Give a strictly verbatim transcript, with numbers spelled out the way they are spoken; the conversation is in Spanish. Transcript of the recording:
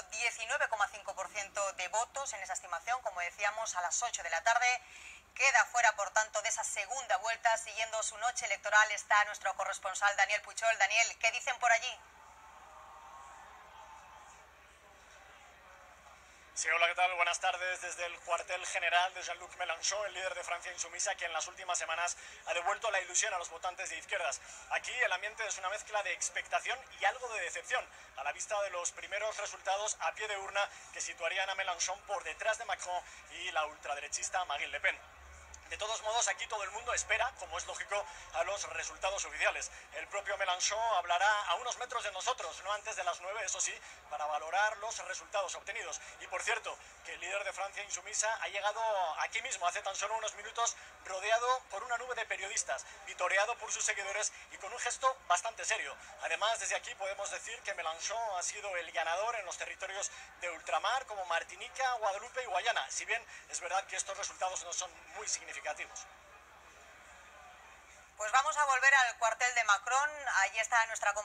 diecinueve coma cinco por ciento de votos en esa estimación, como decíamos, a las ocho de la tarde. Queda fuera, por tanto, de esa segunda vuelta. Siguiendo su noche electoral está nuestro corresponsal Daniel Puchol. Daniel, ¿qué dicen por allí? Sí, hola, ¿qué tal? Buenas tardes. Desde el cuartel general de Jean-Luc Mélenchon, el líder de Francia Insumisa, que en las últimas semanas ha devuelto la ilusión a los votantes de izquierdas. Aquí el ambiente es una mezcla de expectación y algo de decepción, a la vista de los primeros resultados a pie de urna que situarían a Mélenchon por detrás de Macron y la ultraderechista Marine Le Pen. De todos modos, aquí todo el mundo espera, como es lógico, a los resultados oficiales. El propio Mélenchon hablará a unos metros de nosotros, no antes de las nueve, eso sí, para valorar los resultados obtenidos. Y por cierto, que el líder de Francia Insumisa ha llegado aquí mismo, hace tan solo unos minutos, rodeado por una nube de periodistas, vitoreado por sus seguidores y con un gesto bastante serio. Además, desde aquí podemos decir que Mélenchon ha sido el ganador en los territorios de ultramar, como Martinica, Guadalupe y Guayana, si bien es verdad que estos resultados no son muy significativos. Pues vamos a volver al cuartel de Macron. Allí está nuestra compañera.